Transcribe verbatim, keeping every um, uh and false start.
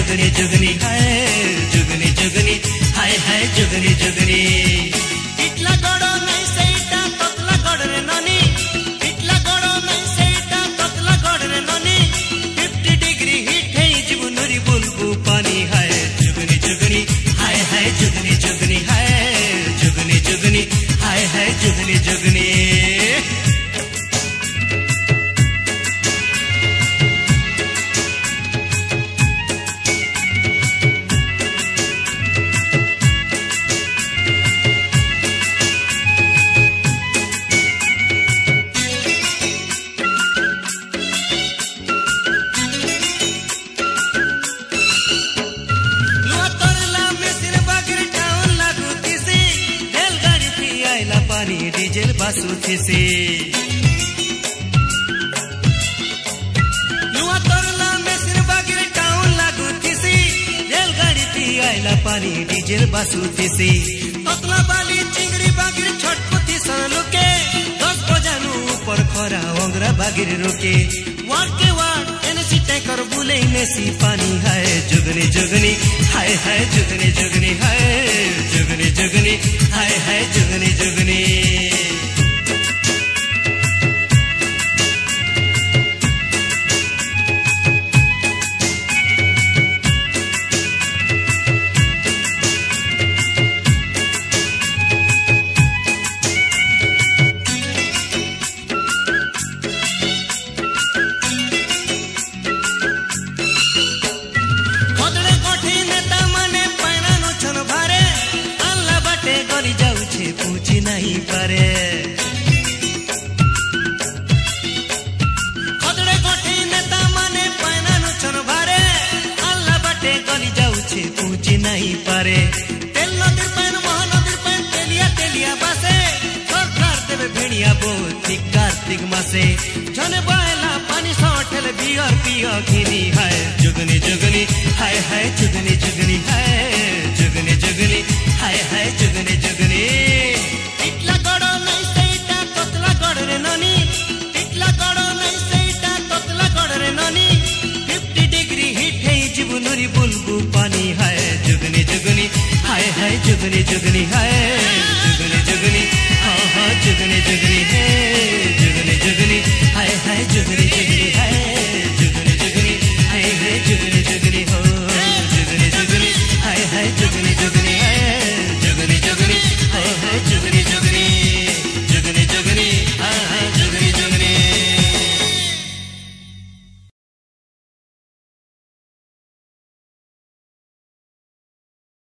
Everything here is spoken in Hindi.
जुगनी जुगनी हाय जुगनी जुगनी हाय हाय जुगनी जुगनी इटला गड़ो नहीं सेटा ततला गड़ रे ननी इटला गड़ो नहीं सेटा ततला गड़ रे ननी फिफ्टी डिग्री हीट है जीवनुरी बुलबु पानी हाय जुगनी जुगनी हाय हाय जुगनी जुगनी हाय जुगनी जुगनी हाय हाय जुगनी जुगनी डीजल बासुथी से नुआ तोरला में सिर बागिर टाउन लागू थी सी रेलगाड़ी थी आइला पानी डीजल बासुथी से ततला बाली चिंगड़ी बागिर छटपटी सन लुके दस बजानु ऊपर खरा ओंगरा बागिर रुके वार के वार एनसी टैंकर बुले मेसी पानी हाय जुगनी जुगनी हाय हाय जुगनी जुगनी हाय जुगनी जुगनी हाय हाय जुगनी जुगनी पूछी नहीं पारे खदड़े गोठी नेता माने पैना नुछन भारे अल्लाह बाटे गली जाउछे पूछी नहीं पारे तेल नदीर पैन महानदीर पैन तेलिया तेलिया बासे सरकार देवे भेड़िया बोती कार्तिक मासे जने बायला पानी सठल बियर पियो खिनी हाय जुगनी जुगनी हाय हाय जुगनी जुगनी हाय जुगनी जुगनी हाय हाय जुगनी जुगनी इटला गड़ो नहीं सेटा ततला गड़ रे ननी इटला गड़ो नहीं सेटा ततला गड़ रे ननी फिफ्टी डिग्री हीट है जीवनुरी बुलबु पानी हाय जुगनी जुगनी हाय हाय जुगनी जुगनी हाय जुगनी जुगनी हाँ हाँ जुगनी जुगनी है जुगनी जुगनी हाय हाय जुगनी जुगनी हाय